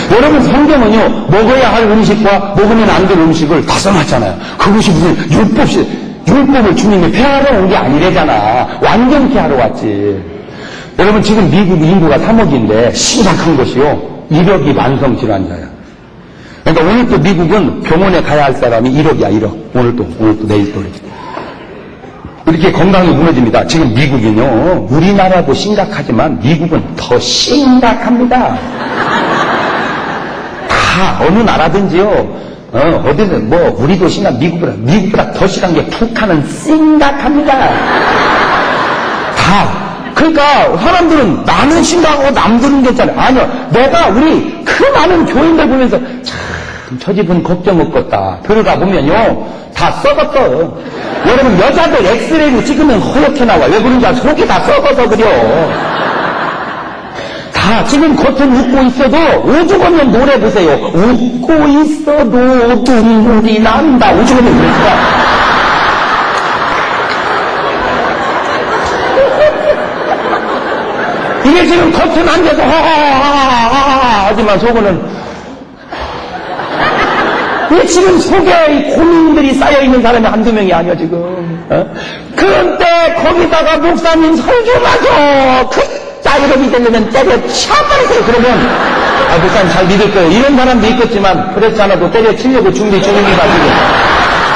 여러분 성경은요 먹어야 할 음식과 먹으면 안 될 음식을 다 써놨잖아요. 그것이 무슨 율법을 주님이 폐하러 온 게 아니래잖아. 완전케 하러 왔지. 여러분 지금 미국 인구가 3억인데 심각한 것이요 1억이 만성 질환자야. 그러니까 오늘 또 미국은 병원에 가야 할 사람이 1억이야 1억. 오늘 또 내일 또 이렇게 건강이 무너집니다. 지금 미국은요 우리나라도 심각하지만 미국은 더 심각합니다. 다 어느 나라든지요 어디든 뭐 우리도 미국보다 더 심한 게 북한은 심각합니다. 다. 그러니까 사람들은 나는 심각하고 남들은 괜찮아. 아니요. 내가 우리 그 많은 교인들 보면서 참 저 집은 걱정 없겠다. 들어가 보면요 다 썩었어. 여러분 여자들 엑스레이로 찍으면 허옇게 나와. 왜 그런지 알아? 속이 다 썩어서 그려. 다 지금 겉은 웃고 있어도 오죽하면 노래 보세요. 웃고 있어도 눈물이 난다. 오죽하면 그랬어. 이게 지금 겉은 앉아서 하하하하 하지만 속은 왜 지금 속에 고민들이 쌓여있는 사람이 한두 명이 아니야 지금. 그런데 거기다가 목사님 설교마저 그 짜리로 되려면 때려 쳐버리세요. 그러면 목사님 잘 믿을 거예요. 이런 사람도 있겠지만 그렇지 않아도 때려 치려고 준비 중입니다.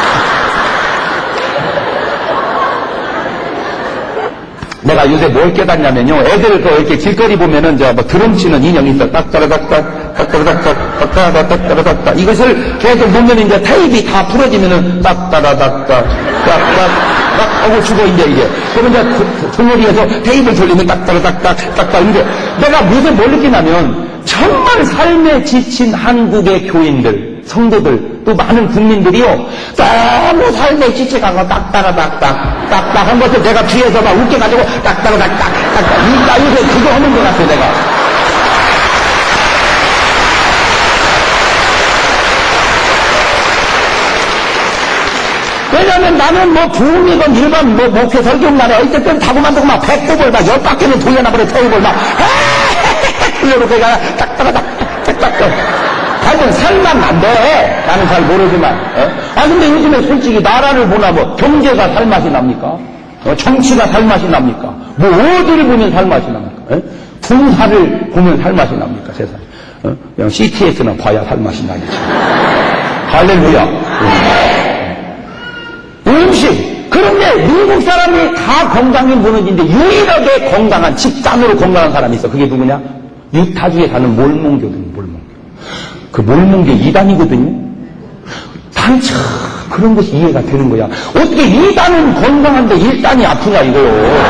내가 요새 뭘 깨닫냐면요. 애들 이렇게 길거리 보면은 뭐 드럼 치는 인형이 있어. 딱따라닥딱, 딱따라닥딱, 딱따라닥딱. 이것을 계속 보면 이제 테이프가 다 부러지면은 딱따라닥딱, 딱딱 하고 죽어 이게. 그러면 이제 등어리에서 테이프를 돌리면 딱따라닥딱, 딱딱. 이게 내가 무슨 뭘 느끼냐면 정말 삶에 지친 한국의 교인들, 성도들, 또 많은 국민들이요. 너무 삶에 지쳐간 딱따라닥딱, 딱딱 한 것을 내가 뒤에서 막 웃겨가지고 딱따라닥딱, 딱딱. 이 나이에 그거 하는 것 같아, 내가. 왜냐면 나는 뭐 부흥이건 일반 뭐 목회 설교나라 이때 때는 다고만두고 막 배꼽을 막 10바퀴를 돌려놔버려 테이블 막 돌려놓고 딱따라닥, 딱딱. 하여튼 살만 안 돼. 나는 잘 모르지만. 근데 요즘에 솔직히 나라를 보나 뭐 경제가 살맛이 납니까? 정치가 살맛이 납니까? 뭐 어디를 보면 살맛이 납니까? 군사를 보면 살맛이 납니까? 세상에. 그냥 CTS나 봐야 살맛이 나겠지. 할렐루야. 음식. 그런데 미국 사람이 다 건강이 무너진데 유일하게 건강한, 집단으로 건강한 사람이 있어. 그게 누구냐? 유타주에 사는 몰몬교거든요. 몰몬교. 그 몰몬교 이단이거든요. 난 참 그런 것이 이해가 되는 거야. 어떻게 이단은 건강한데 일단이 아프냐 이거요.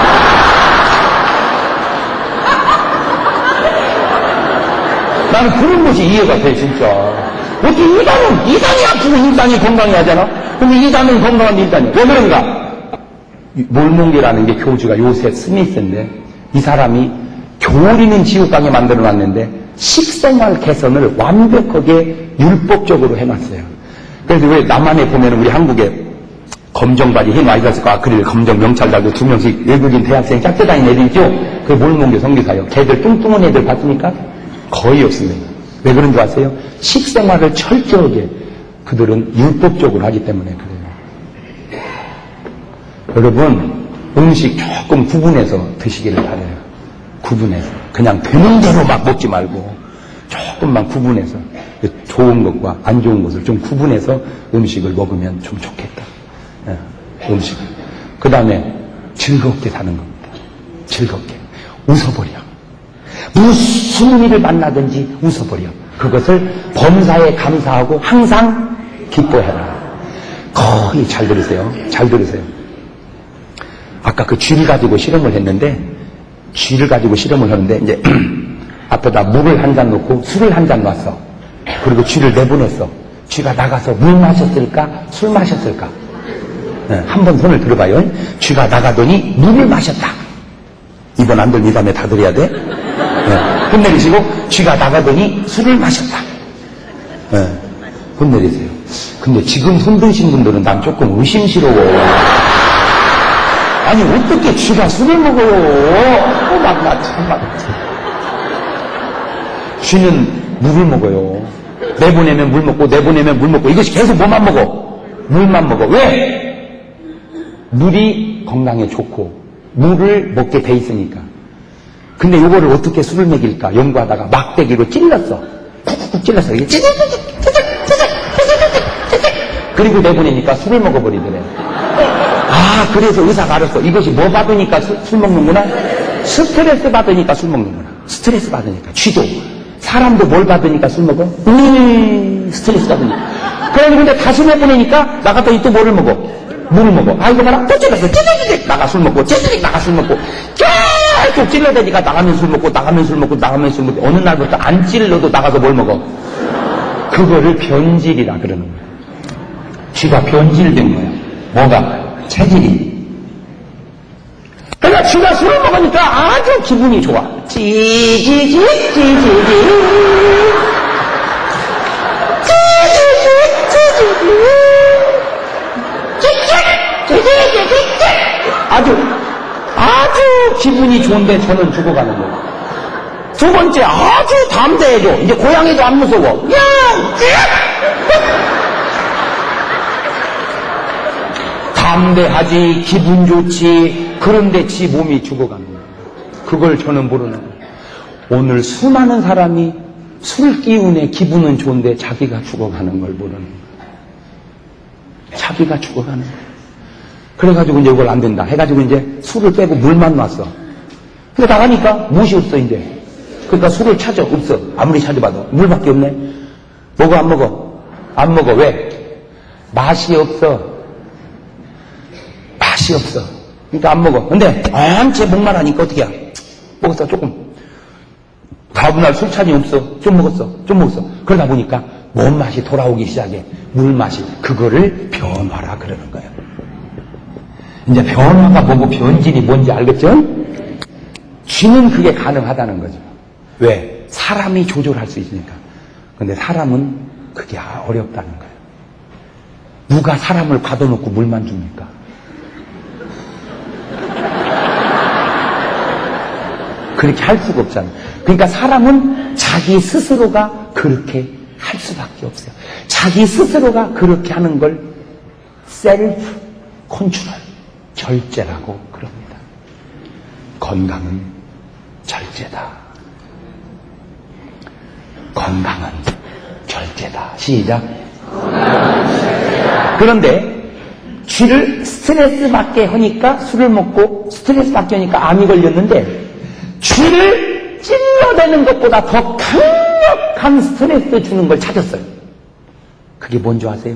나는 그런 것이 이해가 돼 진짜. 어떻게 이단이 아프고 일단이 건강해 하잖아. 근데 이단은 건강한데 일단이 왜 그런가? 몰몬교라는 게 교주가 요셉 스미스인데 이 사람이 교리는 지옥강에 만들어놨는데 식생활 개선을 완벽하게 율법적으로 해놨어요. 그래서 왜 남한에 보면 우리 한국에 검정바지 흰 와이셔츠과 아크릴 검정 명찰 달고 2명씩 외국인 대학생 짝대 다니는 애들 있죠? 그게 몰몬교 선교사예요. 걔들 뚱뚱한 애들 봤습니까? 거의 없습니다. 왜 그런 줄 아세요? 식생활을 철저하게 그들은 율법적으로 하기 때문에 그래요. 여러분 음식 조금 구분해서 드시기를 바라요. 구분해서 그냥 되는 대로 막 먹지 말고 조금만 구분해서 좋은 것과 안 좋은 것을 좀 구분해서 음식을 먹으면 좀 좋겠다. 음식. 그 다음에 즐겁게 사는 겁니다. 즐겁게. 웃어버려. 무슨 일을 만나든지 웃어버려. 그것을 범사에 감사하고 항상 기뻐해라. 거의 잘 들으세요. 잘 들으세요. 아까 그 쥐를 가지고 실험을 했는데 쥐를 가지고 실험을 하는데 이제 앞에다 물을 한 잔 놓고 술을 한 잔 놨어. 그리고 쥐를 내보냈어. 쥐가 나가서 물 마셨을까? 술 마셨을까? 한번 손을 들어봐요. 쥐가 나가더니 물을 마셨다. 이번 안 들면 이 다음에 다 들어야 돼. 손 내리시고 쥐가 나가더니 술을 마셨다. 손 내리세요. 근데 지금 손 드신 분들은 난 조금 의심스러워. 아니 어떻게 쥐가 술을 먹어요? 나 참. 쥐는 물을 먹어요. 내보내면 물 먹고, 내보내면 물 먹고. 이것이 계속 뭐만 먹어? 물만 먹어. 왜? 물이 건강에 좋고, 물을 먹게 돼 있으니까. 근데 이거를 어떻게 술을 먹일까 연구하다가 막대기로 찔렀어. 쿡쿡 찔렀어. 이게 그리고 내보내니까 술을 먹어버리더래. 아, 그래서 의사가 알았어. 이것이 뭐 받으니까 술 먹는구나? 스트레스 받으니까 술 먹는구나. 스트레스 받으니까. 쥐도. 사람도 뭘 받으니까 술 먹어? 스트레스 받으니까. 그래, 근데 다시 내보내니까 나갔더니 또 뭐를 먹어? 물을 먹어. 아, 이거 봐라. 또 찔렀어. 찌릿찌릿 나가 술 먹고, 찌릿찌릿 나가 술 먹고. 계속 찔러대니까 나가면 술 먹고, 나가면 술 먹고, 나가면 술 먹고. 어느 날부터 안 찔러도 나가서 뭘 먹어? 그거를 변질이라 그러는 거야. 쥐가 변질된 거야. 뭐가? 체질이. 그러니까 쥐가 술을 먹으니까 아주 기분이 좋아. 찌지직, 아주 기분이 좋은데 저는 죽어가는 거예요. 두 번째, 아주 담대해져. 이제 고양이도 안 무서워. 담대하지, 기분 좋지. 그런데 지 몸이 죽어가는 거예요. 그걸 저는 모르는 거예요. 오늘 수많은 사람이 술 기운에 기분은 좋은데 자기가 죽어가는 걸 모르는 거예요. 자기가 죽어가는 거예요. 그래가지고 이제 이걸 안 된다 해가지고 이제 술을 빼고 물만 놨어. 근데 나가니까 무엇이 없어 이제. 그러니까 술을 찾아. 없어. 아무리 찾아봐도 물밖에 없네. 먹어 안 먹어? 안 먹어. 왜? 맛이 없어. 맛이 없어. 그러니까 안 먹어. 근데 제 목만 하니까 어떻게 해? 먹었어. 조금. 다음날 술찬이 없어. 좀 먹었어. 그러다 보니까 몸 맛이 돌아오기 시작해. 물 맛이. 그거를 변화라 그러는 거예요. 이제 변화가 뭐고 변질이 뭔지 알겠죠? 쥐는 그게 가능하다는 거죠. 왜? 사람이 조절할 수 있으니까. 근데 사람은 그게 어렵다는 거예요. 누가 사람을 가둬놓고 물만 줍니까? 그렇게 할 수가 없잖아요. 그러니까 사람은 자기 스스로가 그렇게 할 수밖에 없어요. 자기 스스로가 그렇게 하는 걸 셀프 컨트롤, 절제라고 그럽니다. 건강은 절제다. 건강은 절제다. 시작. 그런데 쥐를 스트레스 받게 하니까 술을 먹고 스트레스 받게 하니까 암이 걸렸는데 쥐를 찔러대는 것보다 더 강력한 스트레스 주는 걸 찾았어요. 그게 뭔지 아세요?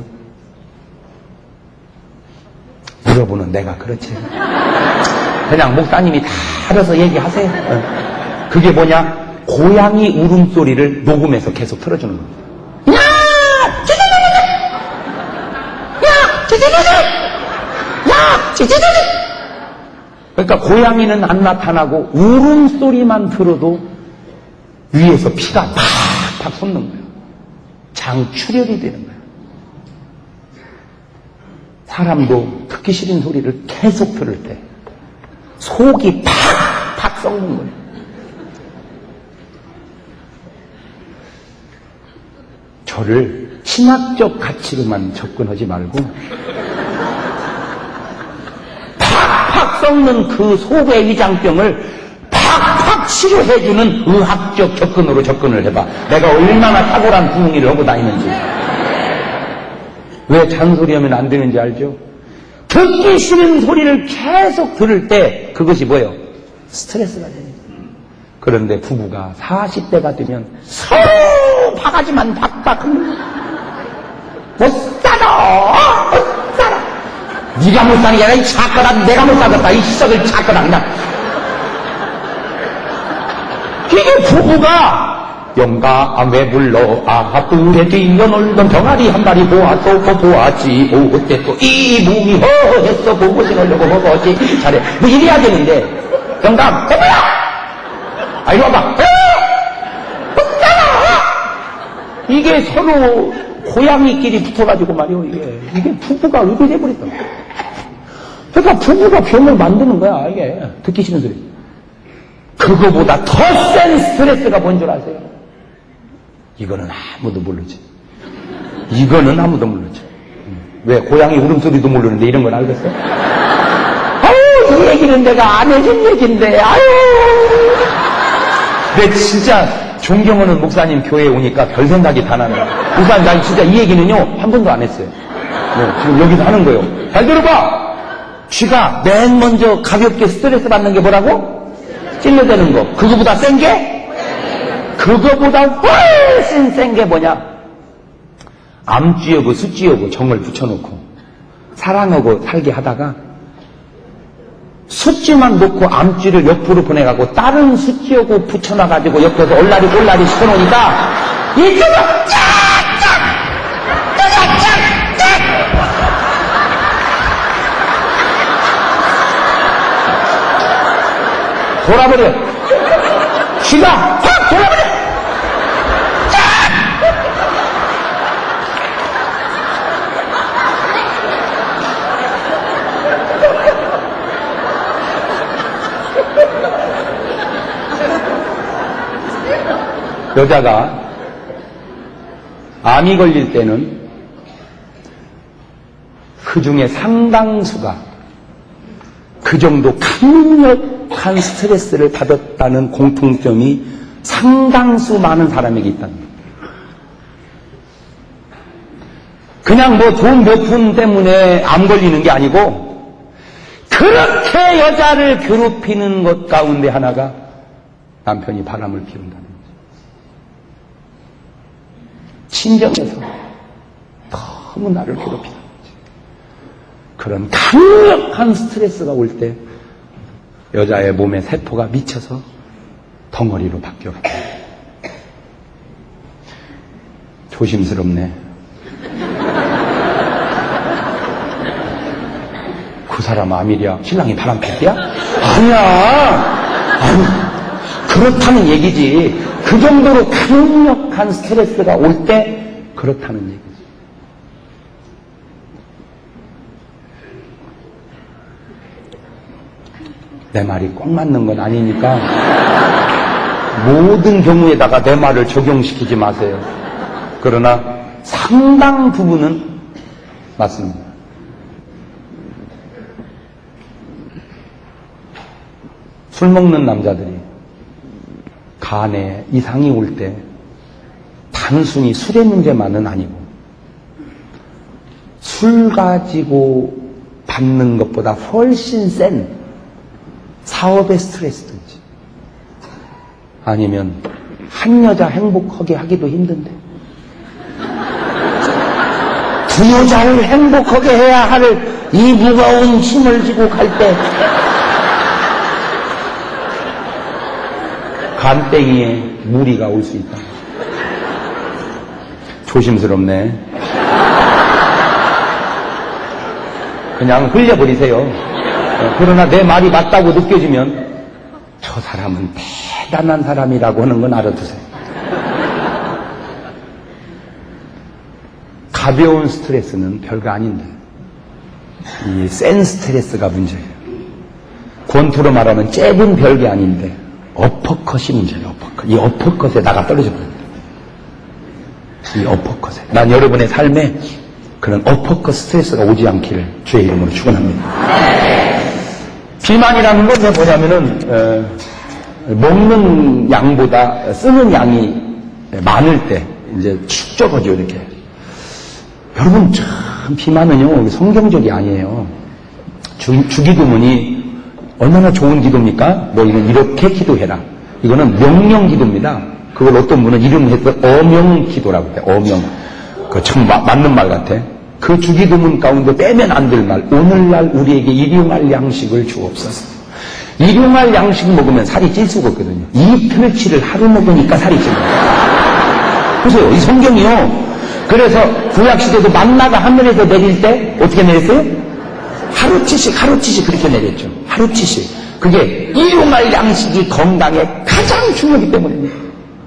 물어보는 내가 그렇지. 그냥 목사님이 다 알아서 얘기하세요. 그게 뭐냐? 고양이 울음소리를 녹음해서 계속 틀어주는 겁니다. 야! 찌찌찌찌! 야! 찌찌찌찌! 야! 찌찌찌찌! 그러니까 고양이는 안 나타나고 울음소리만 들어도 위에서 피가 팍팍 솟는 거예요. 장출혈이 되는 거예요. 사람도 듣기 싫은 소리를 계속 들을 때 속이 팍팍 썩는 거예요. 저를 신학적 가치로만 접근하지 말고 팍팍 썩는 그 속의 위장병을 팍팍 치료해주는 의학적 접근으로 접근을 해봐. 내가 얼마나 탁월한 부흥일을 하고 다니는지. 왜 잔소리하면 안 되는지 알죠? 듣기 싫은 소리를 계속 들을 때 그것이 뭐예요? 스트레스가 됩니다. 그런데 부부가 40대가 되면 서로 바가지만 박박 못 살아! 못 살아! 네가 못 사는 게 아니라 이 작거다. 내가 못 살겠다. 이 썩을 작거다. 그냥. 이게 부부가 영감 왜 불러 뿔에 뛰어놀던 병아리 한 마리 보았소 보았지 어때 또 이 몸이 허했어 보고 신으려고 먹었지 잘해 뭐 이래야 되는데 영감 뭐야 아 이리 와봐 이게 서로 고양이끼리 붙어가지고 말이오 이게 부부가 이렇게 돼버렸다. 그러니까 부부가 병을 만드는 거야 이게 듣기 싫은 소리. 그거보다 더 센 스트레스가 뭔 줄 아세요? 이거는 아무도 모르지. 이거는 아무도 모르지. 왜? 고양이 울음소리도 모르는데 이런 건 알겠어? 아유, 이 얘기는 내가 안 해준 얘기인데, 아유. 근데 진짜 존경하는 목사님 교회에 오니까 별 생각이 다 나네. 목사님, 난 진짜 이 얘기는요, 한 번도 안 했어요. 네, 지금 여기서 하는 거예요. 잘 들어봐! 쥐가 맨 먼저 가볍게 스트레스 받는 게 뭐라고? 찔러대는 거. 그거보다 센 게? 그거보다 훨씬 센 게 뭐냐? 암쥐하고 숫쥐하고 정을 붙여놓고 사랑하고 살게 하다가 숫쥐만 놓고 암쥐를 옆으로 보내가고 다른 숫쥐하고 붙여놔가지고 옆에서 얼라리 꼴라리 시켜놓으니까 이쪽은 짝짝! 짝짝짝! 돌아버려. 쥐가 확 돌아버려. 여자가 암이 걸릴 때는 그 중에 상당수가 그 정도 강력한 스트레스를 받았다는 공통점이 상당수 많은 사람에게 있다는 거예요. 그냥 뭐 돈 몇 푼 때문에 암 걸리는 게 아니고 그렇게 여자를 괴롭히는 것 가운데 하나가 남편이 바람을 피운다는 거죠. 친정에서 너무 나를 괴롭히는 거죠. 그런 강력한 스트레스가 올 때 여자의 몸의 세포가 미쳐서 덩어리로 바뀌어갑니다. 조심스럽네. 그 사람 암이랴? 신랑이 바람 필 때야? 아니야. 아니, 그렇다는 얘기지. 그 정도로 강력한 스트레스가 올 때 그렇다는 얘기지. 내 말이 꼭 맞는 건 아니니까 모든 경우에다가 내 말을 적용시키지 마세요. 그러나 상당 부분은 맞습니다. 술 먹는 남자들이 간에 이상이 올 때 단순히 술의 문제만은 아니고 술 가지고 받는 것보다 훨씬 센 사업의 스트레스든지 아니면 한 여자 행복하게 하기도 힘든데 두 여자를 행복하게 해야 할 이 무거운 힘을 지고 갈 때 간땡이에 무리가 올 수 있다. 조심스럽네. 그냥 흘려버리세요. 그러나 내 말이 맞다고 느껴지면 저 사람은 대단한 사람이라고 하는 건 알아두세요. 가벼운 스트레스는 별거 아닌데 이 센 스트레스가 문제예요. 권투로 말하면 잽은 별게 아닌데 어퍼컷이 문제예요. 어퍼컷. 이 어퍼컷에 나가 떨어져 버립니다. 이 어퍼컷에. 난 여러분의 삶에 그런 어퍼컷 스트레스가 오지 않기를 주의 이름으로 축원합니다. 비만이라는 건 뭐냐면은 먹는 양보다 쓰는 양이 많을 때 이제 축 적어져 이렇게. 여러분 참 비만은요 성경적이 아니에요. 주기도문이 얼마나 좋은 기도입니까? 너희는 이렇게 기도해라. 이거는 명령 기도입니다. 그걸 어떤 분은 이름해서 어명 기도라고 해요. 어명. 그 참 맞는 말 같아. 그 주기도문 가운데 빼면 안 될 말. 오늘날 우리에게 일용할 양식을 주옵소서. 일용할 양식 먹으면 살이 찔 수가 없거든요. 이틀치를 하루 먹으니까 살이 찔러요. 보세요. 이 성경이요. 그래서 구약시대도 만나가 하늘에서 내릴 때 어떻게 내렸어요? 하루치씩 그렇게 내렸죠. 하루치씩. 그게 일용할 양식이 건강에 가장 중요하기 때문입니다.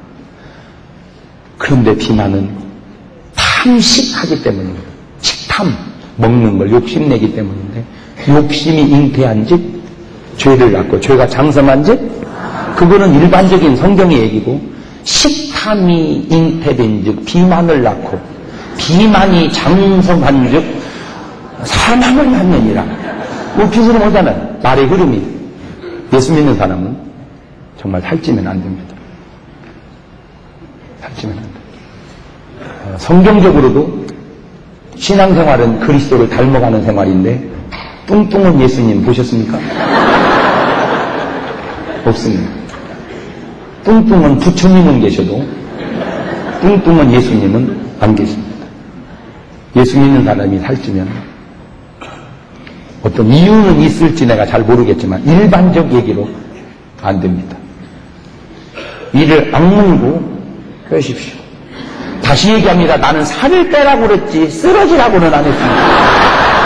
그런데 비만은 탐식하기 때문입니다. 식탐, 먹는 걸 욕심내기 때문인데 욕심이 잉태한 집 죄를 낳고 죄가 장성한 집 그거는 일반적인 성경의 얘기고 식탐 비삼이 잉태된 즉 비만을 낳고 비만이 장성한 즉 사망을 낳느니라. 뭐 비스름 오잖아요. 말의 흐름이. 예수 믿는 사람은 정말 살찌면 안 됩니다. 살찌면 안 됩니다. 성경적으로도 신앙생활은 그리스도를 닮아가는 생활인데 뚱뚱한 예수님 보셨습니까? 없습니다. 뚱뚱한 부처님은 계셔도 뚱뚱한 예수님은 안 계십니다. 예수 믿는 사람이 살찌면 어떤 이유는 있을지 내가 잘 모르겠지만 일반적 얘기로 안 됩니다. 이를 악물고 빼십시오. 다시 얘기합니다. 나는 살을 빼라고 그랬지 쓰러지라고는 안 했습니다.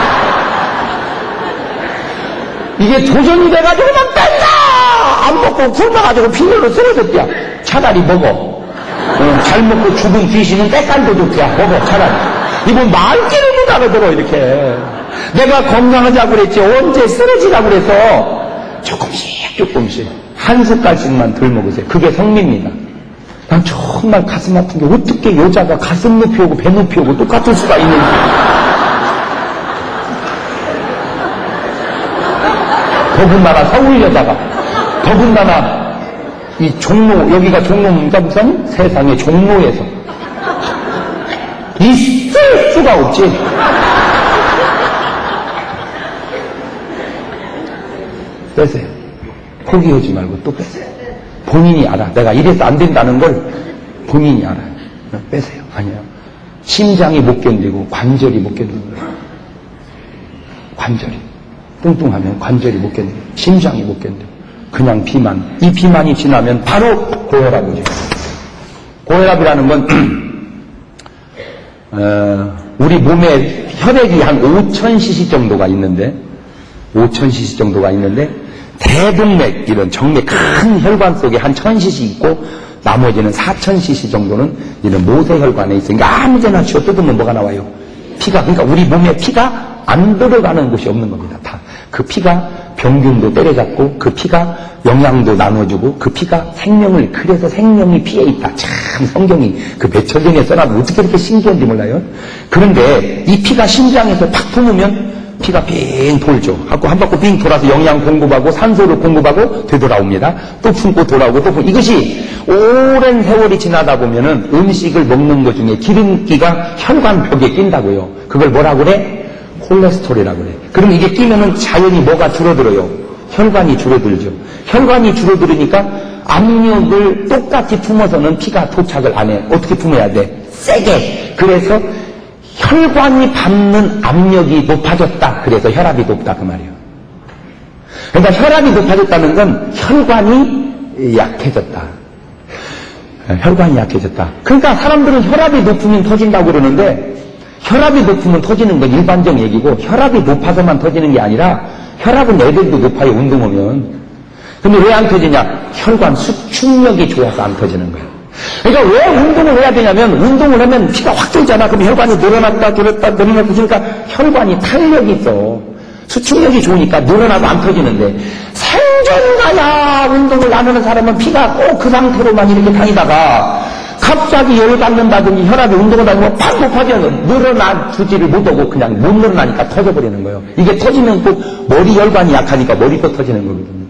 이게 도전이 돼가지고 막 뺀다! 안 먹고 굶어가지고 빈혈로 쓰러졌대야. 차라리 먹어. 잘 먹고 죽은 귀신은 때깔도 좋대야. 먹어 차라리. 이분 말귀를 못 알아들어 이렇게. 내가 건강하자고 그랬지 언제 쓰러지라고 그래서 조금씩 한 숟갈씩만 덜 먹으세요. 그게 성미입니다. 난 정말 가슴 아픈 게 어떻게 여자가 가슴 높이 오고 배 높이 오고 똑같을 수가 있는지. 더군다나 서울 여자가 더군다나 이 종로 여기가 종로입니까 목사님? 세상에 종로에서 있을 수가 없지. 빼세요. 포기하지 말고 또 빼세요. 본인이 알아. 내가 이래서 안 된다는 걸 본인이 알아요. 빼세요. 아니야. 심장이 못 견디고 관절이 못 견디는 거예요. 관절이. 뚱뚱하면 관절이 못 견디고 심장이 못 견디고 그냥 비만. 이 비만이 지나면 바로 고혈압이죠. 고혈압이라는 건 우리 몸에 혈액이 한 5,000cc 정도가 있는데 5,000cc 정도가 있는데 대동맥 이런 정맥 큰 혈관 속에 한 1,000cc 있고 나머지는 4,000cc 정도는 이런 모세혈관에 있으니까 아무데나 쥐어 뜯으면 뭐가 나와요? 피가. 그러니까 우리 몸에 피가 안 들어가는 곳이 없는 겁니다. 다. 그 피가 병균도 때려잡고 그 피가 영양도 나눠주고 그 피가 생명을 그래서 생명이 피에 있다. 참 성경이 그 몇천년에 써놔도 어떻게 이렇게 신기한지 몰라요. 그런데 이 피가 심장에서 팍 품으면 피가 빙 돌죠. 하고 한 바퀴 빙 돌아서 영양 공급하고 산소를 공급하고 되돌아옵니다. 또 품고 돌아오고 또 품고. 이것이 오랜 세월이 지나다 보면은 음식을 먹는 것 중에 기름기가 혈관 벽에 낀다고요. 그걸 뭐라고 그래? 콜레스테롤이라고 그래. 그럼 이게 끼면은 자연히 뭐가 줄어들어요? 혈관이 줄어들죠. 혈관이 줄어들으니까 압력을 똑같이 품어서는 피가 도착을 안 해. 어떻게 품어야 돼? 세게. 그래서 혈관이 받는 압력이 높아졌다. 그래서 혈압이 높다 그 말이에요. 그러니까 혈압이 높아졌다는 건 혈관이 약해졌다. 혈관이 약해졌다. 그러니까 사람들은 혈압이 높으면 터진다고 그러는데 혈압이 높으면 터지는 건 일반적 얘기고 혈압이 높아서만 터지는 게 아니라 혈압은 애들도 높아요. 운동하면. 근데 왜 안 터지냐? 혈관 수축력이 좋아서 안 터지는 거예요. 그러니까 왜 운동을 해야 되냐면 운동을 하면 피가 확 돌잖아. 그럼 혈관이 늘어났다 줄었다 늘어났다 그러니까 혈관이 탄력이 있어. 수축력이 좋으니까 늘어나도 안 터지는데 생존가야 운동을 안 하는 사람은 피가 꼭 그 상태로만 이렇게 다니다가 갑자기 열을 받는다든지 혈압이 운동을 다니면 팍 높아지면 늘어나주지를 못하고 그냥 못 늘어나니까 터져버리는 거예요. 이게 터지면 꼭 머리 혈관이 약하니까 머리도 터지는 거거든요.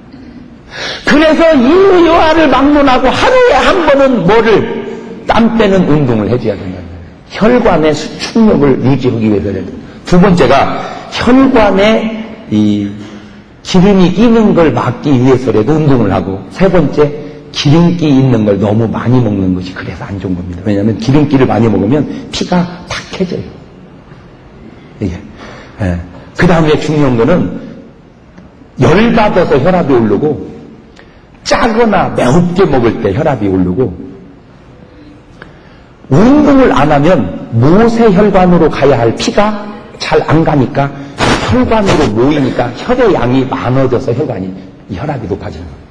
그래서 이 여하를 막론하고 하루에 한 번은 뭐를 땀 빼는 운동을 해줘야 된다는 거예요. 혈관의 수축력을 유지하기 위해서는. 두 번째가 혈관에 이 기름이 끼는 걸 막기 위해서라도 운동을 하고, 세 번째 기름기 있는 걸 너무 많이 먹는 것이 그래서 안 좋은 겁니다. 왜냐하면 기름기를 많이 먹으면 피가 탁해져요. 이게. 그 다음에 중요한 거는 열받아서 혈압이 오르고 짜거나 매웁게 먹을 때 혈압이 오르고 운동을 안 하면 모세혈관으로 가야 할 피가 잘 안 가니까 혈관으로 모이니까 혈의 양이 많아져서 혈압이 높아지는 겁니다.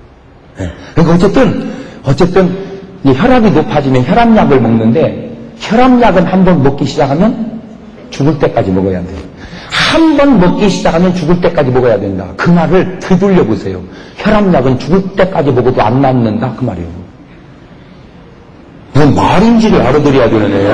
그러니까 어쨌든 이 혈압이 높아지면 혈압약을 먹는데 혈압약은 한번 먹기 시작하면 죽을 때까지 먹어야 돼요. 한 번 먹기 시작하면 죽을 때까지 먹어야 된다. 그 말을 되돌려 보세요. 혈압약은 죽을 때까지 먹어도 안 낫는다 그 말이에요. 뭔 말인지를 알아들어야 되는 애야.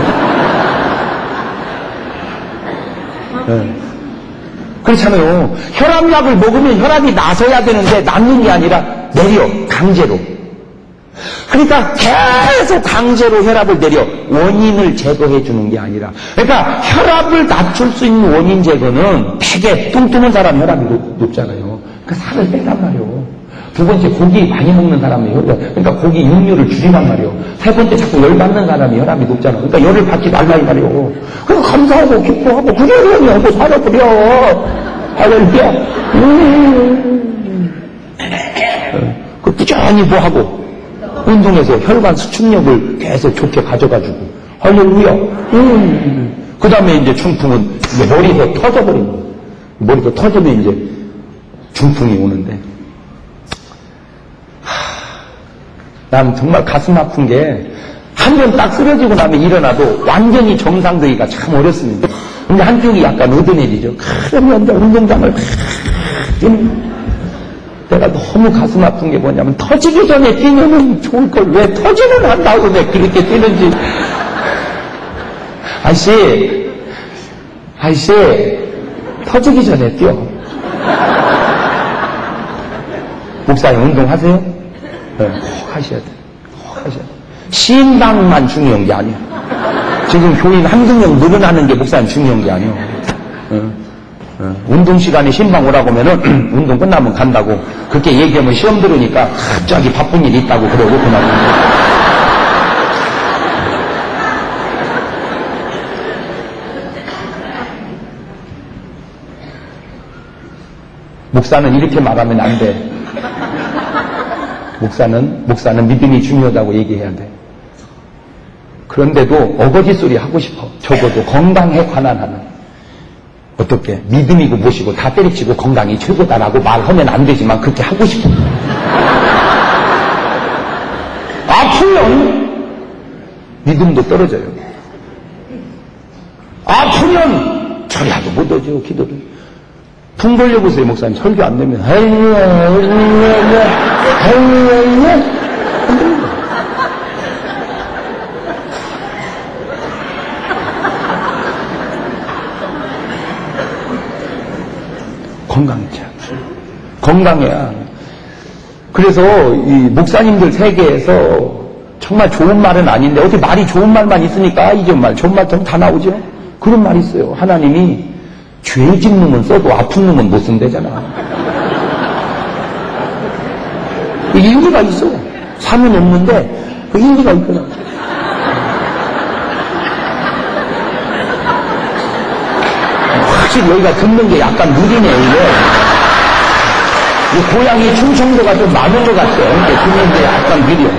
네. 그렇잖아요. 혈압약을 먹으면 혈압이 나서야 되는데 낫는 게 아니라 내려, 강제로. 그러니까 계속 강제로 혈압을 내려 원인을 제거해 주는 게 아니라, 그러니까 혈압을 낮출 수 있는 원인 제거는 되게 뚱뚱한 사람 혈압이 높잖아요. 그러니까 살을 뺀단 말이에요. 두 번째, 고기 많이 먹는 사람이 그러니까 고기 육류를 줄이란 말이에요. 세 번째, 자꾸 열 받는 사람이 혈압이 높잖아. 그러니까 열을 받지 말라 이 말이에요. 그래서 감사하고 기뻐하고 그게 하고 살아버려. 할렐루야. 그 꾸준히 뭐 하고 운동해서 혈관 수축력을 계속 좋게 가져가지고 할렐루야. 그 다음에 이제 중풍은 이제 머리에서 터져버린 거예요. 머리에서 터지면 이제 중풍이 오는데, 난 정말 가슴 아픈 게, 한 번 딱 쓰러지고 나면 일어나도 완전히 정상되기가 참 어렵습니다. 근데 한쪽이 약간 어두해지죠. 그러면 이제 운동장을 뛰는, 내가 너무 가슴 아픈 게 뭐냐면, 터지기 전에 뛰면은 좋을 걸 왜 터지는 한다고 왜 그렇게 뛰는지. 아저씨, 터지기 전에 뛰어. 목사님 운동하세요? 네, 꼭 하셔야 돼요. 꼭 하셔야 돼요. 심방만 중요한 게 아니에요. 지금 교인 한두 명 늘어나는 게 목사님 중요한 게 아니에요. 운동 시간에 신방 오라고 하면은 운동 끝나면 간다고 그렇게 얘기하면 시험 들으니까 갑자기 바쁜 일 있다고 그러고 그만. 목사는 이렇게 말하면 안 돼. 목사는 믿음이 중요하다고 얘기해야 돼. 그런데도 어거지 소리 하고 싶어. 적어도 건강에 관한 하는. 어떻게? 믿음이고 무엇이고 다 때려치고 건강이 최고다라고 말하면 안 되지만 그렇게 하고 싶어. 아프면 믿음도 떨어져요. 아프면 절야도 못 하죠. 기도를. 풍 벌려보세요. 목사님 설교 안 되면 건강해야. 그래서 이 목사님들 세계에서 정말 좋은 말은 아닌데 어떻게 말이 좋은 말만 있으니까 이제 좋은 말 좀 다 나오죠. 그런 말이 있어요. 하나님이 죄진 놈은 써도 아픈 놈은 못 쓴대잖아. 그 일리가 있어. 사면 없는데 그 일리가 있구나. 확실히 여기가 듣는 게 약간 느리네. 이 고향이 충청도가 좀 많은 것 같아요. 근데 듣는 게 약간 느려.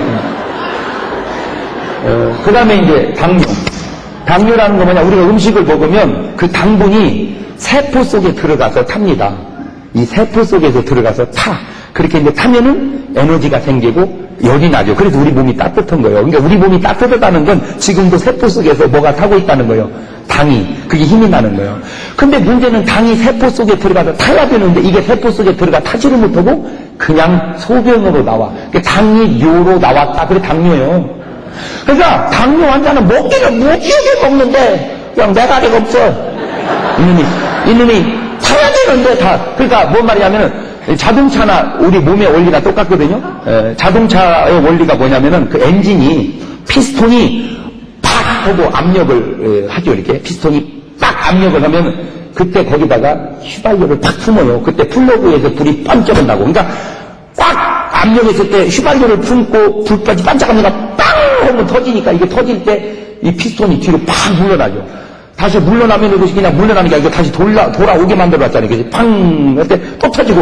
그 다음에 이제 당뇨라는 거 뭐냐, 우리가 음식을 먹으면 그 당분이 세포 속에 들어가서 탑니다. 이 세포 속에서 들어가서 타. 그렇게 이제 타면은 에너지가 생기고 열이 나죠. 그래서 우리 몸이 따뜻한 거예요. 그러니까 우리 몸이 따뜻하다는 건 지금도 세포 속에서 뭐가 타고 있다는 거예요. 당이. 그게 힘이 나는 거예요. 근데 문제는 당이 세포 속에 들어가서 타야 되는데 이게 세포 속에 들어가 타지를 못하고 그냥 소변으로 나와. 그러니까 당이 뇨로 나왔다. 그래 당뇨예요. 그러니까 당뇨 환자는 먹기는 무지하게 먹는데 그냥 내가리가 없어. 이놈이 타야 되는데 다. 그러니까 뭔 말이냐면은 자동차나 우리 몸의 원리가 똑같거든요. 자동차의 원리가 뭐냐면은 그 엔진이 피스톤이 팍 하고 압력을 하죠. 이렇게 피스톤이 딱 압력을 하면 그때 거기다가 휘발유를 팍 품어요. 그때 플러그에서 불이 반짝은 나고. 그러니까 꽉 압력했을 때 휘발유를 품고 불까지 반짝합니다. 빵 하면 터지니까 이게 터질 때 이 피스톤이 뒤로 팍 물러나죠. 다시 물러나면 이것이 그냥 물러나는 게 아니고 다시 돌아오게 만들어놨잖아요. 그래서 팡! 할 때 또 터지고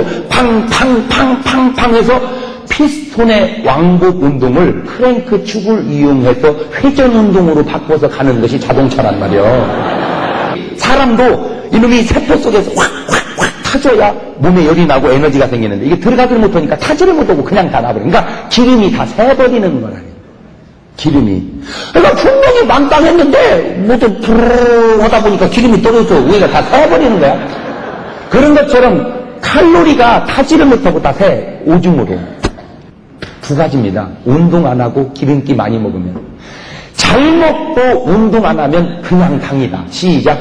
팡 해서 피스톤의 왕복 운동을 크랭크 축을 이용해서 회전 운동으로 바꿔서 가는 것이 자동차란 말이에요. 사람도 이놈이 세포 속에서 확 타줘야 몸에 열이 나고 에너지가 생기는데 이게 들어가지를 못하니까 타지를 못하고 그냥 다 나버려. 그러니까 기름이 다 새버리는 거라요. 기름이. 그러니까 분명히 망땅했는데 뭐좀 부르르 하다 보니까 기름이 떨어져서 위가 다 새버리는 거야. 그런 것처럼 칼로리가 타지를 못하고 다 새. 오줌으로. 두 가지입니다. 운동 안 하고 기름기 많이 먹으면. 잘 먹고 운동 안 하면 그냥 당이다. 시작.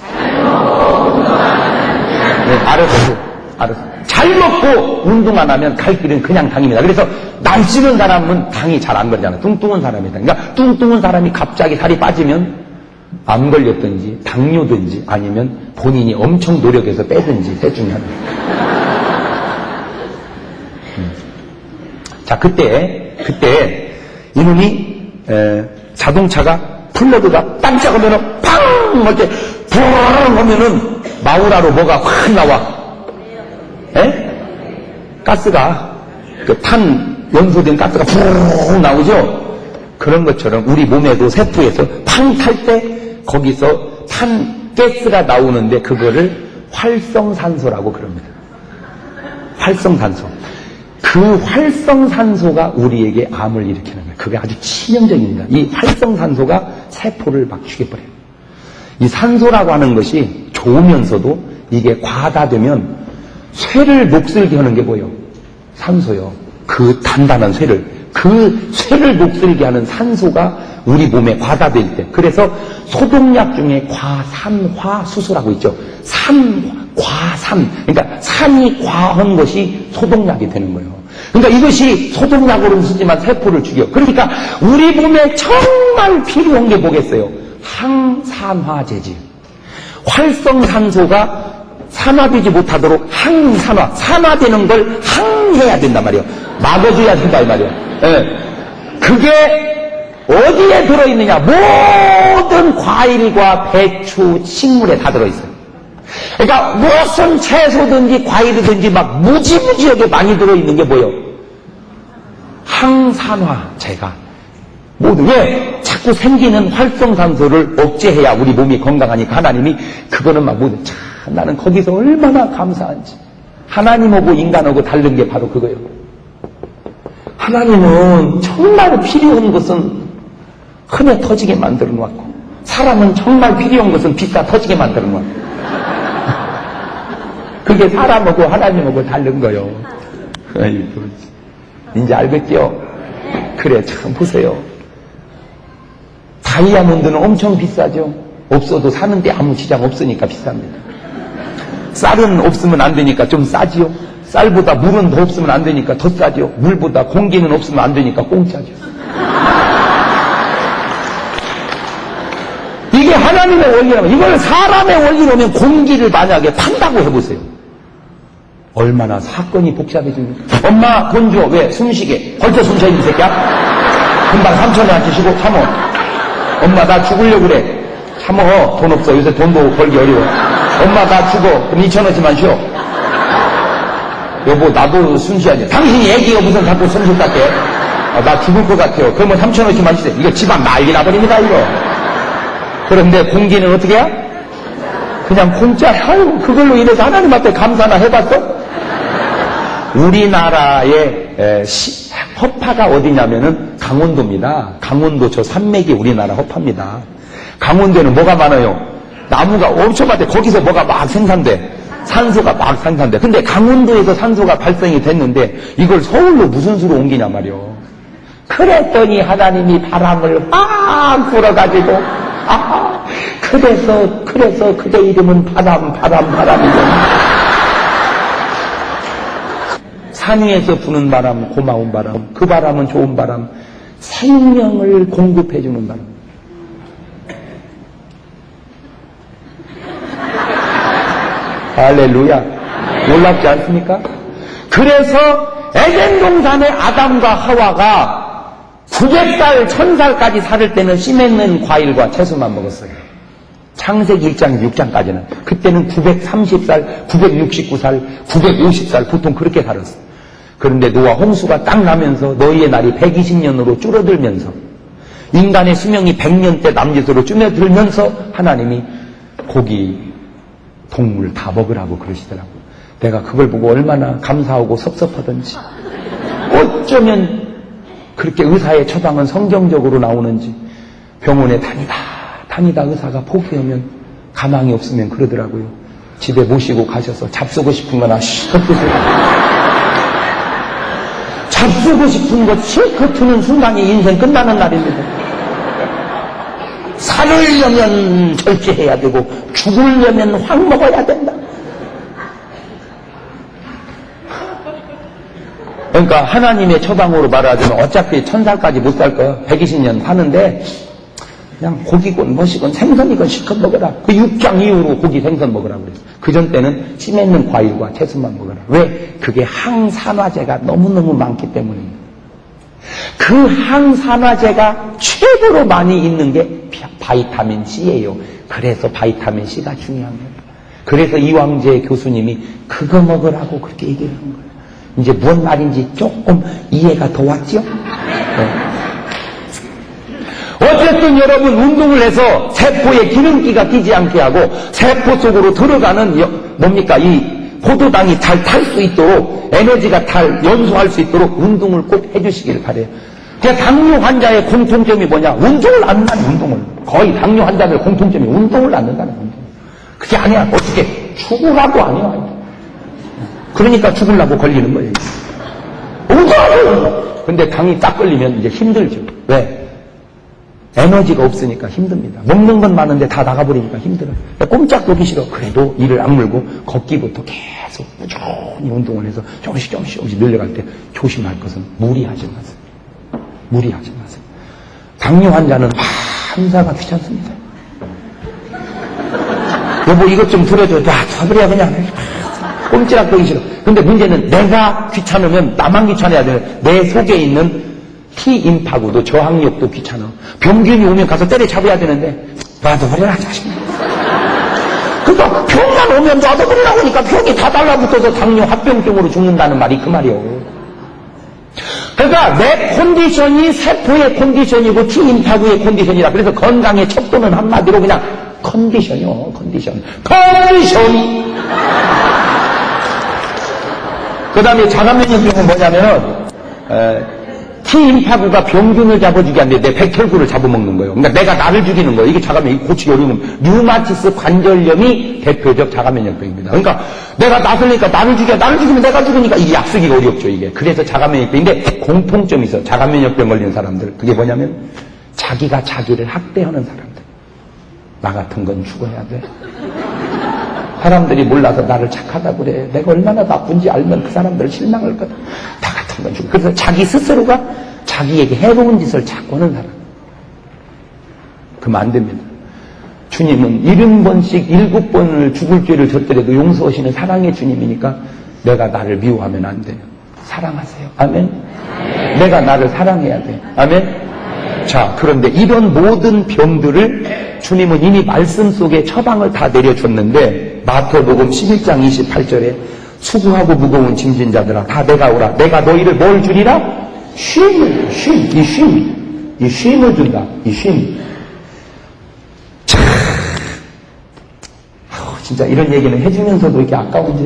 네, 알았어. 잘 먹고 운동 안 하면 갈 길은 그냥 당입니다. 그래서 날씬한 사람은 당이 잘 안 걸리잖아요. 뚱뚱한 사람이다. 그러니까 뚱뚱한 사람이 갑자기 살이 빠지면 암 걸렸든지 당뇨든지 아니면 본인이 엄청 노력해서 빼든지 셋 중에 하나. 자, 그때 이놈이 자동차가 플러그가 깜짝하면은 팡! 이렇게 붕! 하면은 마우라로 뭐가 확 나와. 가스가, 그 탄 연소된 가스가 붕 나오죠? 그런 것처럼 우리 몸에도 세포에서 팡 탈 때 거기서 탄 가스가 나오는데 그거를 활성산소라고 그럽니다. 활성산소. 그 활성산소가 우리에게 암을 일으키는 거예요. 그게 아주 치명적입니다. 이 활성산소가 세포를 막 죽여버려요. 이 산소라고 하는 것이 좋으면서도 이게 과다되면 쇠를 녹슬게 하는 게 뭐예요? 산소요. 그 단단한 쇠를. 그 쇠를 녹슬게 하는 산소가 우리 몸에 과다될 때. 그래서 소독약 중에 과산화수소라고 있죠. 과산. 그러니까 산이 과한 것이 소독약이 되는 거예요. 그러니까 이것이 소독약으로 쓰지만 세포를 죽여. 그러니까 우리 몸에 정말 필요한 게 뭐겠어요? 항산화제지. 활성산소가 산화되지 못하도록 산화되는 걸 항해야 된단 말이에요. 막아줘야 된다 이 말이에요. 네. 그게 어디에 들어있느냐? 모든 과일과 배추, 식물에 다 들어있어요. 그러니까 무슨 채소든지 과일이든지 막 무지무지하게 많이 들어있는 게 뭐예요? 항산화제가. 모두 왜? 자꾸 생기는 활성산소를 억제해야 우리 몸이 건강하니까 하나님이 그거는 막 모두 참 나는 거기서 얼마나 감사한지. 하나님하고 인간하고 다른 게 바로 그거예요. 하나님은 정말 필요한 것은 흔해 터지게 만들어 놓았고 사람은 정말 필요한 것은 비싸 터지게 만들어 놓았고 그게 사람하고 하나님하고 다른 거예요. 이제 알겠죠? 그래 참 보세요. 다이아몬드는 엄청 비싸죠. 없어도 사는데 아무 지장 없으니까 비쌉니다. 쌀은 없으면 안 되니까 좀 싸지요. 쌀보다 물은 더 없으면 안 되니까 더 싸죠. 물보다 공기는 없으면 안 되니까 공짜죠. 이게 하나님의 원리라면 이걸 사람의 원리로 오면 공기를 만약에 판다고 해보세요. 얼마나 사건이 복잡해집니까? 엄마 돈 줘. 왜? 숨쉬게. 벌써 숨 쉬어 이 새끼야. 금방 3,000원한테 쉬고 참어. 엄마 나 죽으려고 그래. 참어. 돈 없어. 요새 돈도 벌기 어려워. 엄마 나 죽어. 그럼 2,000원씩만 쉬어. 여보 나도 숨 쉬어야지. 당신이 애기가 무슨 자꾸 숨 쉴 것 같아? 나 죽을 것 같아요. 그러면 3,000원씩만 쉬세요. 이거 집안 난리 나버립니다 이거. 그런데 공기는 어떻게 해야? 그냥 공짜야. 아유, 그걸로 인해서 하나님 앞에 감사나 해봤어? 우리나라의 허파가 어디냐면은 강원도입니다. 강원도 저 산맥이 우리나라 허파입니다. 강원도에는 뭐가 많아요? 나무가 엄청 많대. 거기서 뭐가 막 생산돼. 산소가 막 생산돼. 근데 강원도에서 산소가 발생이 됐는데 이걸 서울로 무슨 수로 옮기냐 말이요. 그랬더니 하나님이 바람을 확 불어가지고 그래서 그대 이름은 바람이죠. 산 위에서 부는 바람, 고마운 바람, 그 바람은 좋은 바람, 생명을 공급해주는 바람. 할렐루야. 놀랍지 않습니까? 그래서 에덴 동산의 아담과 하와가 900살, 1000살까지 살 때는 씨 맺는 과일과 채소만 먹었어요. 창세기 1장, 6장까지는. 그때는 930살, 969살, 950살 보통 그렇게 살았어요. 그런데 노아 홍수가 딱 나면서 너희의 날이 120년으로 줄어들면서 인간의 수명이 100년대 남짓으로 줄어들면서 하나님이 고기, 동물 다 먹으라고 그러시더라고요. 내가 그걸 보고 얼마나 감사하고 섭섭하던지 어쩌면 그렇게 의사의 처방은 성경적으로 나오는지 병원에 다니다 의사가 포기하면 가망이 없으면 그러더라고요. 집에 모시고 가셔서 잡수고 싶은 거나 헛드세요. 잡수고 싶은 것 실컷 트는 순간이 인생 끝나는 날입니다. 살으려면 절제해야 되고 죽으려면 확 먹어야 된다. 그러니까 하나님의 처방으로 말하자면 어차피 1000살까지 못 살 거야. 120년 사는데 그냥 고기건 뭐시건 생선이건 실컷 먹어라. 그 6장 이후로 고기 생선 먹으라고 그랬어. 그전 때는 찜에 있는 과일과 채소만 먹어라. 왜? 그게 항산화제가 너무너무 많기 때문입니다. 그 항산화제가 최고로 많이 있는 게 바이타민 C예요. 그래서 바이타민 C가 중요한 거예요. 그래서 이왕재 교수님이 그거 먹으라고 그렇게 얘기를 한 거예요. 이제 무슨 말인지 조금 이해가 더 왔죠? 네. 어쨌든 여러분 운동을 해서 세포에 기름기가 끼지 않게 하고 세포 속으로 들어가는 뭡니까? 이 포도당이 잘 탈 수 있도록 에너지가 연소할 수 있도록 운동을 꼭 해주시길 바래요. 그러니까 당뇨 환자의 공통점이 뭐냐? 운동을 안 한다는 운동을. 거의 당뇨 환자들 공통점이 운동을 안 한다는 운동. 그게 아니야. 어떻게 죽으라고 아니야. 그러니까 죽으려고 걸리는 거예요. 운동하고. 근데 당이 딱 걸리면 이제 힘들죠. 왜? 에너지가 없으니까 힘듭니다. 먹는 건 많은데 다 나가버리니까 힘들어요. 꼼짝 보기 싫어. 그래도 이를 악물고 걷기부터 계속 꾸준히 운동을 해서 조금씩 늘려갈 때 조심할 것은 무리하지 마세요. 무리하지 마세요. 당뇨 환자는 환자가 귀찮습니다. 여보 이것 좀 들어줘. 잡으려 그냥. 꼼짝 보기 싫어. 근데 문제는 내가 귀찮으면 나만 귀찮아야 되는 내 속에 있는 T임파구도 저항력도 귀찮아. 병균이 오면 가서 때려잡아야 되는데 놔둬버려라 자식. 그러니까 병만 오면 놔둬버리라고 하니까 병이 다 달라붙어서 당뇨 합병증으로 죽는다는 말이 그 말이요. 그러니까 내 컨디션이 세포의 컨디션이고 T임파구의 컨디션이라. 그래서 건강의 척도는 한마디로 그냥 컨디션이요. 컨디션. 그 다음에 자가면역병은 뭐냐면은 T임파구가 병균을 잡아주게 안 돼. 내 백혈구를 잡아먹는 거예요. 그러니까 내가 나를 죽이는 거예요. 이게 자가면역, 고치기 어려운 겁니다. 류마티스 관절염이 대표적 자가면역병입니다. 그러니까 내가 나서니까 나를 죽이면 내가 죽으니까 이게 약쓰기가 어렵죠, 이게. 그래서 자가면역병인데 공통점이 있어. 자가면역병 걸리는 사람들. 그게 뭐냐면 자기가 자기를 학대하는 사람들. 나 같은 건 죽어야 돼. 사람들이 몰라서 나를 착하다고 그래. 내가 얼마나 나쁜지 알면 그 사람들 실망할 거다. 나 같은 건 죽어. 그래서 자기 스스로가 자기에게 해로운 짓을 자꾸 하는 사람. 그러면 안 됩니다. 주님은 70번씩 7번을 죽을 죄를 졌더라도 용서하시는 사랑의 주님이니까 내가 나를 미워하면 안 돼요. 사랑하세요. 아멘. 내가 나를 사랑해야 돼. 아멘. 자, 그런데 이런 모든 병들을 주님은 이미 말씀 속에 처방을 다 내려줬는데 마태복음 11장 28절에 수고하고 무거운 짐진 자들아 다 내가 오라. 내가 너희를 뭘 주리라? 쉼을. 이 쉼을 준다. 이 쉼. 참, 진짜 이런 얘기는 해주면서도 이렇게 아까운지.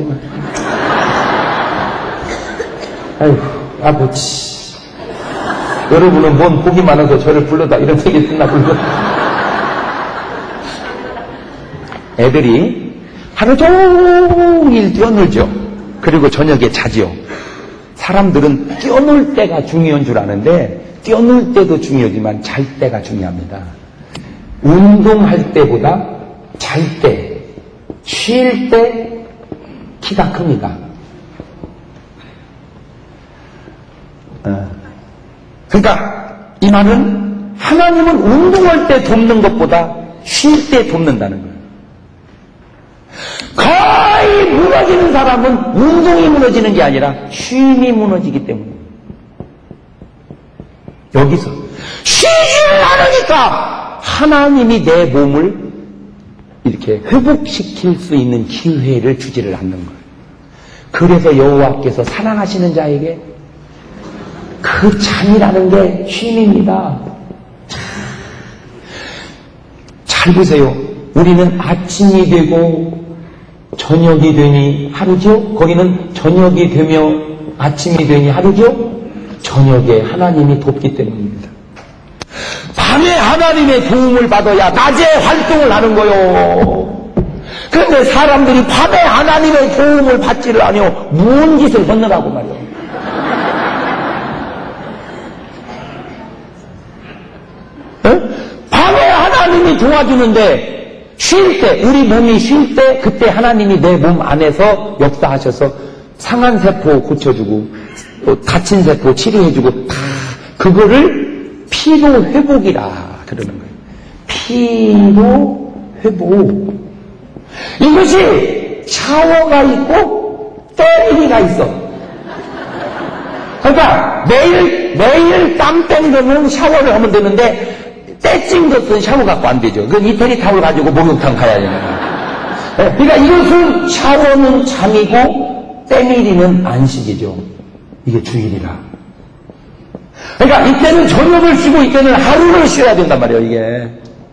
아휴, 아버지. 여러분은 뭔 복이 많아서 저를 불러다 이런 얘기 듣나 불러. 애들이 하루 종일 뛰어놀죠. 그리고 저녁에 자지요. 사람들은 뛰어놀 때가 중요한 줄 아는데 뛰어놀 때도 중요하지만 잘 때가 중요합니다. 운동할 때보다 잘 때, 쉴 때 키가 큽니다. 그러니까 이 말은 하나님은 운동할 때 돕는 것보다 쉴 때 돕는다는 거예요. 거의 무너지는 사람은 운동이 무너지는 게 아니라 쉼이 무너지기 때문에 여기서 쉬지 않으니까 하나님이 내 몸을 이렇게 회복시킬 수 있는 기회를 주지를 않는 거예요. 그래서 여호와께서 사랑하시는 자에게 그 잠이라는 게 쉼입니다. 잘 보세요. 우리는 아침이 되고 저녁이 되니 하루죠? 거기는 저녁이 되며 아침이 되니 하루죠? 저녁에 하나님이 돕기 때문입니다. 밤에 하나님의 도움을 받아야 낮에 활동을 하는 거요. 그런데 사람들이 밤에 하나님의 도움을 받지를 않아요. 무슨 짓을 걷느라고 말이요. 밤에 하나님이 우리를 도와주는데 쉴 때, 우리 몸이 쉴 때 그때 하나님이 내 몸 안에서 역사하셔서 상한 세포 고쳐주고 다친 세포 치료해주고 다 그거를 피로 회복이라 그러는 거예요. 피로 회복. 이것이 샤워가 있고 때리기가 있어. 그러니까 매일 땀 뺀 거는 샤워를 하면 되는데 떼찐 것은 샤워 갖고 안 되죠. 그건 이태리 타올 가지고 목욕탕 가야 되는 거예요. 그러니까 이것은 샤워는 잠이고 때밀이는 안식이죠. 이게 주일이라. 그러니까 이때는 저녁을 쉬고 이때는 하루를 쉬어야 된단 말이에요, 이게.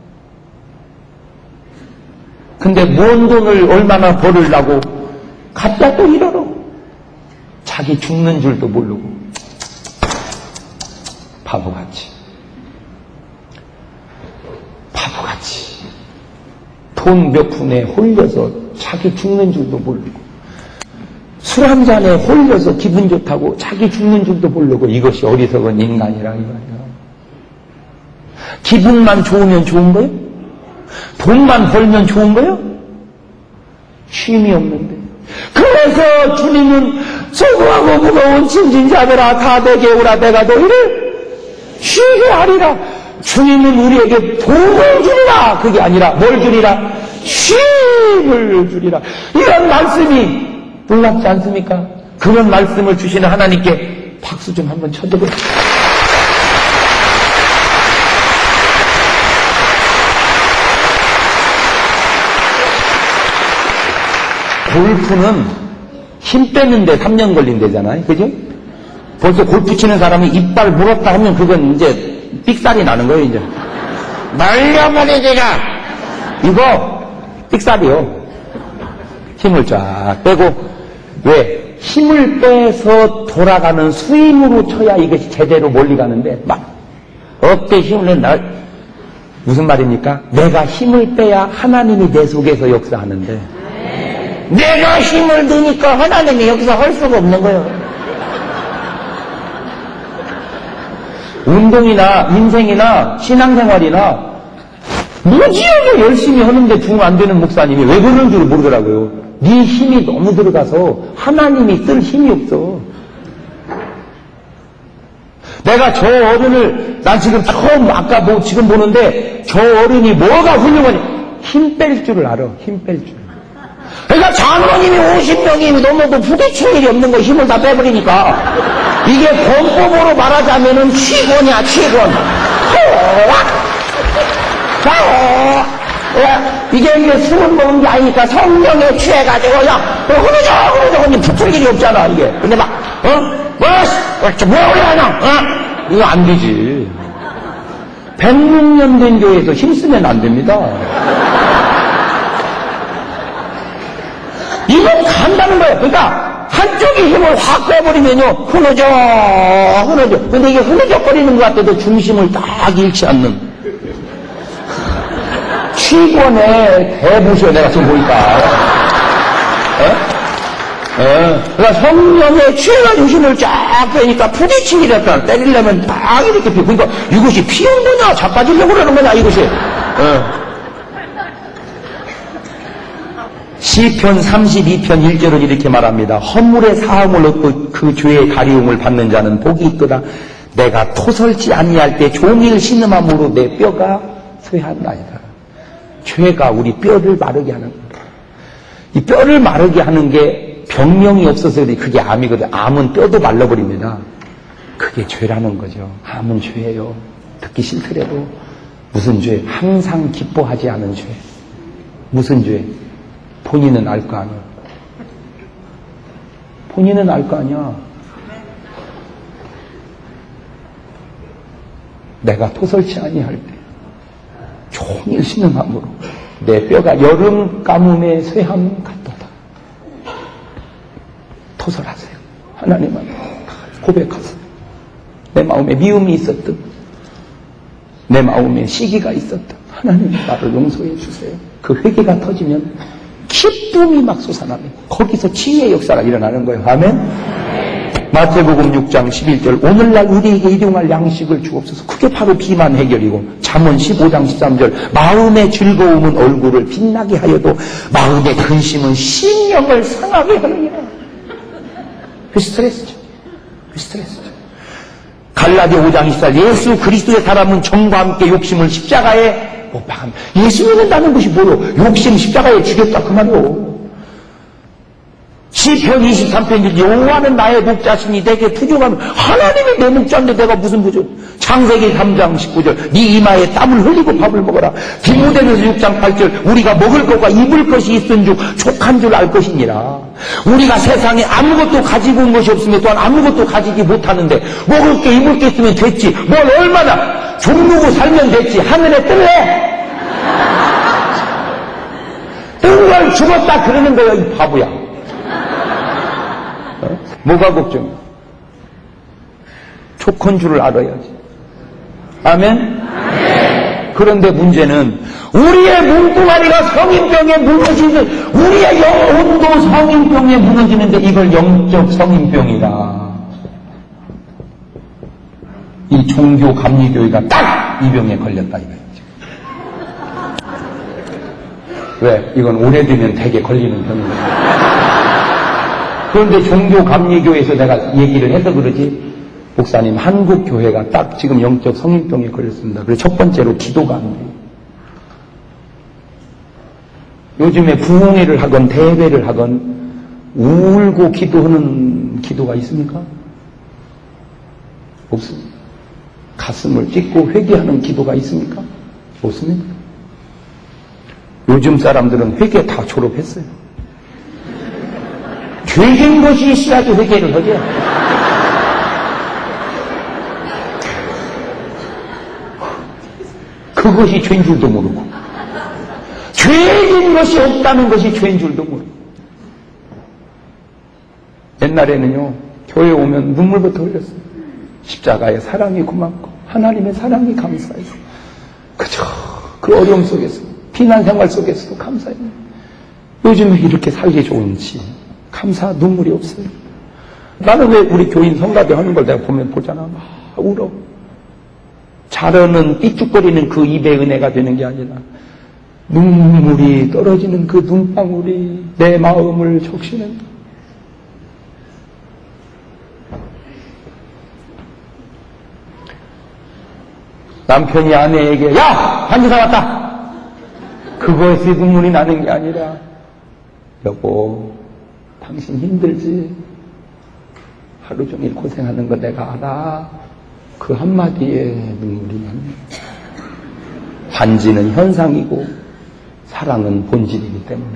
근데 뭔 돈을 얼마나 벌으려고 갖다 또 일하러. 자기 죽는 줄도 모르고. 바보같이. 바보같이. 돈 몇 푼에 홀려서 자기 죽는 줄도 모르고. 술 한 잔에 홀려서 기분 좋다고 자기 죽는 줄도 모르고. 이것이 어리석은 인간이라 이거예요. 기분만 좋으면 좋은 거예요? 돈만 벌면 좋은 거예요? 쉼이 없는데. 그래서 주님은 수고하고 무거운 짐진 자들아 다 내게 오라 내가 너희를 쉬게 하리라. 주님은 우리에게 복을 주리라. 그게 아니라 뭘 주리라? 쉼을 주리라. 이런 말씀이 놀랍지 않습니까? 그런 말씀을 주시는 하나님께 박수 좀 한번 쳐드려요. 골프는 힘 빼는데 3년 걸린대잖아요. 그죠? 벌써 골프 치는 사람이 이빨 물었다 하면 그건 이제 삑살이 나는 거예요, 이제. 날려버리지라! 이거 삑살이요. 힘을 쫙 빼고, 왜? 힘을 빼서 돌아가는 스윙으로 쳐야 이것이 제대로 멀리 가는데, 막, 어깨 힘을 내, 무슨 말입니까? 내가 힘을 빼야 하나님이 내 속에서 역사하는데, 내가 힘을 드니까 하나님이 역사할 수가 없는 거예요. 운동이나 인생이나 신앙생활이나 무지하게 열심히 하는데 중 안 되는 목사님이 왜 그러는 줄 모르더라고요. 네 힘이 너무 들어가서 하나님이 쓸 힘이 없어. 내가 저 어른을 난 지금 처음 아까 지금 보는데 저 어른이 뭐가 훌륭하니 힘 뺄 줄을 알아. 힘 뺄 줄. 그러니까 장로님이 50명이 넘어도 부딪힐 일이 없는 거 힘을 다 빼버리니까 이게 권법으로 말하자면은 취권이야, 취권. 이게 술을 먹은 게 아니니까 성령에 취해가지고 야 흐르죠 붙을 일이 없잖아 이게. 근데 막 뭐야 이거 안 되지. 106년 된 교회에서 힘쓰면 안 됩니다. 이건 간다는 거예요. 그러니까 한쪽이 힘을 확 빼버리면요 흐느져. 근데 이게 흐느적거리는 것 같아도 중심을 딱 잃지 않는 취권의 대부셔. 내가 지금 보니까 그러니까 성령에 취해가지고 힘을 쫙 빼니까 부딪히기랬다. 때리려면 딱 이렇게 피고. 그러니까 이것이 피운 거냐 자빠지려고 그러는 거냐 이것이. 시편 32편 1절은 이렇게 말합니다. 허물의 사함을 얻고 그 죄의 가리움을 받는 자는 복이 있도다. 내가 토설지 아니할 때 종일 신음함으로 내 뼈가 쇠하나이다. 죄가 우리 뼈를 마르게 하는 거다. 이 뼈를 마르게 하는 게 병명이 없어서 그게 암이거든. 암은 뼈도 말라버립니다. 그게 죄라는 거죠. 암은 죄예요. 듣기 싫더라도. 무슨 죄? 항상 기뻐하지 않은 죄. 무슨 죄? 본인은 알 거 아니야. 본인은 알 거 아니야. 내가 토설치 아니할 때 종일 신음함으로 내 뼈가 여름 가뭄의 쇠함 같도다. 토설하세요. 하나님한테 고백하세요. 내 마음에 미움이 있었든 내 마음에 시기가 있었든 하나님 나를 용서해 주세요. 그 회개가 터지면 기쁨이 막 솟아나면 거기서 치유의 역사가 일어나는 거예요. 아멘? 마태복음 6장 11절 오늘날 우리에게 일용할 양식을 주옵소서. 그게 바로 비만 해결이고 잠언 15장 13절 마음의 즐거움은 얼굴을 빛나게 하여도 마음의 근심은 심령을 상하게 하느니라. 그 스트레스죠. 그 스트레스죠. 갈라디아 5장 24절 예수 그리스도의 사람은 정과 함께 욕심을 십자가에 못 박합니다. 예수 믿는다는 것이 뭐요? 욕심 십자가에 죽였다 그 말이요. 시편 23편 여호와는 나의 목자시니 내게 부족하면 하나님이 내 목자인데 내가 무슨 부족? 창세기 3장 19절 네 이마에 땀을 흘리고 밥을 먹어라. 디모데전서 6장 8절 우리가 먹을 것과 입을 것이 있은 줄 족한 줄 알 것이니라. 우리가 세상에 아무것도 가지고 온 것이 없으면 또한 아무것도 가지지 못하는데 먹을 게 입을 게 있으면 됐지. 뭘 얼마나 종루고 살면 됐지. 하늘에 뜰래? 뜬 걸 죽었다 그러는 거야 이 바보야. 뭐가 걱정이야? 족한 줄을 알아야지. 아멘? 그런데 문제는 우리의 몸뚱아리가 성인병에 무너지는 우리의 영혼도 성인병에 무너지는데 이걸 영적 성인병이다. 이 종교 감리교회가 딱 이 병에 걸렸다 이거죠. 왜? 이건 오래되면 되게 걸리는 병이야. 그런데 종교 감리교회에서 내가 얘기를 해서 그러지, 목사님 한국 교회가 딱 지금 영적 성인병에 걸렸습니다. 그래서 첫 번째로 기도가 안 돼요. 요즘에 부흥회를 하건 대회를 하건 울고 기도하는 기도가 있습니까? 없습니다. 가슴을 찢고 회개하는 기도가 있습니까? 없습니다. 요즘 사람들은 회개 다 졸업했어요. 죄진 것이 있어야지 회개를 하죠. 그것이 죄인 줄도 모르고 죄진 것이 없다는 것이 죄인 줄도 모르고. 옛날에는요 교회 오면 눈물부터 흘렸어요. 십자가의 사랑이 고맙고 하나님의 사랑이 감사해서 그저 그 어려움 속에서 비난 생활 속에서도 감사해요. 요즘에 이렇게 살기 좋은지 감사 눈물이 없어요. 나는 왜 우리 교인 성가대 하는 걸 내가 보면 보잖아. 막 울어. 자르는 삐죽거리는 그 입의 은혜가 되는 게 아니라 눈물이 떨어지는 그 눈방울이 내 마음을 적시는. 남편이 아내에게 야! 한의사 왔다! 그거에서 눈물이 나는 게 아니라 여보 당신 힘들지? 하루 종일 고생하는 거 내가 알아. 그 한마디에 눈물이 나네. 반지는 현상이고 사랑은 본질이기 때문에.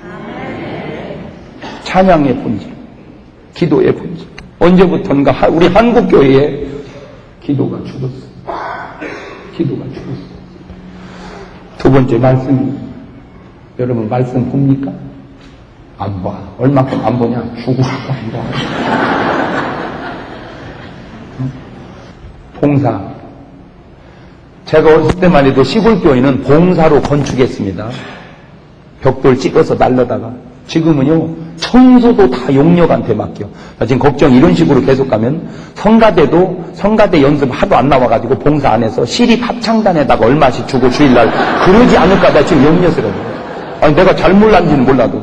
찬양의 본질, 기도의 본질. 언제부턴가 우리 한국교회에 기도가 죽었어. 기도가 죽었어. 두 번째 말씀이, 여러분 말씀 봅니까? 안 봐. 얼마큼 안 보냐? 죽으라고 안 봐. 봉사. 제가 어렸을 때만 해도 시골교회는 봉사로 건축했습니다. 벽돌 찍어서 날려다가. 지금은요 청소도 다 용역한테 맡겨. 지금 걱정 이런 식으로 계속 가면 성가대도 성가대 연습 하도 안 나와가지고 봉사 안 해서 시립 합창단에다가 얼마씩 주고 주일날 그러지 않을까 나 지금 염려스러워. 아니 내가 잘 몰랐는지는 몰라도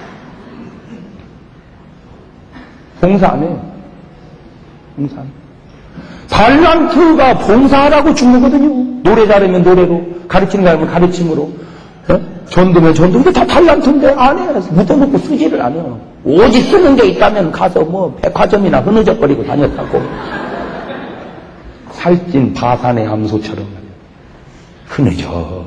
봉사 안 해. 봉사 안 해. 달란트가 봉사하라고 준 거거든요. 노래 잘하면 노래로, 가르치는 거 하면 가르침으로, 전도면 전도. 근데 다 달란트인데 안 해. 묻어놓고 쓰지를 안 해요. 오직 쓰는 게 있다면 가서 뭐 백화점이나 흐느적거리고 다녔다고. 살찐 바산의 암소처럼 흐느적.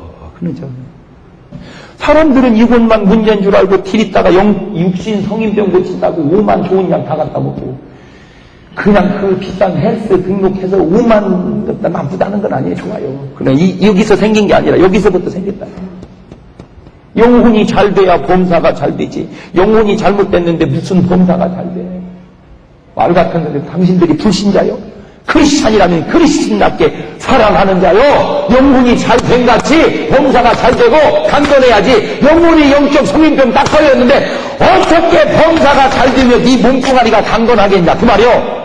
사람들은 이것만 문제인 줄 알고 디리다가 육신 성인병 고친다고 5만 좋은 약 다 갖다 먹고 그냥 그 비싼 헬스 등록해서 5만 나쁘다는 건 아니에요. 좋아요. 그냥 여기서 생긴 게 아니라 여기서부터 생겼다. 영혼이 잘 돼야 범사가 잘 되지. 영혼이 잘못됐는데 무슨 범사가 잘 돼. 말 같은데 당신들이 불신자요? 크리스찬이라면 크리스찬답게 사랑하는 자요. 영혼이 잘 된 같이 범사가 잘 되고 강건해야지. 영혼이 영적 성인병 딱 걸렸는데 어떻게 범사가 잘 되면 네 몸뚱아리가 강건하겠냐 그 말이요.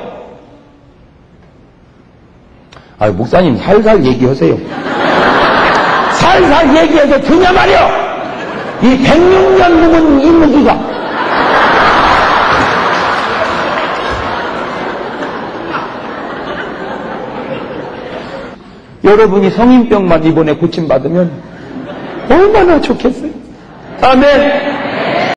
아, 목사님 살살 얘기하세요. 살살 얘기해서 되냐 말이요. 이 106년 묵은 인문주의가. 여러분이 성인병만 이번에 고침받으면 얼마나 좋겠어요. 아멘.